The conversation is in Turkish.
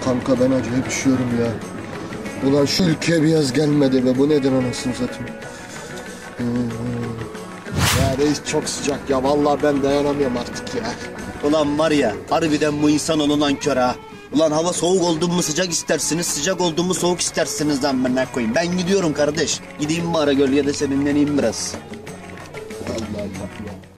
Kanka ben acayip üşüyorum ya. Ulan şu ülkeye bir yaz gelmedi be. Bu nedir anasını satayım. Ya reis çok sıcak ya. Vallahi ben dayanamıyorum artık ya. Ulan var ya harbiden bu insan olunan kör ha. Ulan hava soğuk oldu mu sıcak istersiniz, sıcak oldu mu soğuk istersiniz lan ben koyayım. Ben gidiyorum kardeş. Gideyim bari gölgede serinleneyim biraz. Allah Allah ya.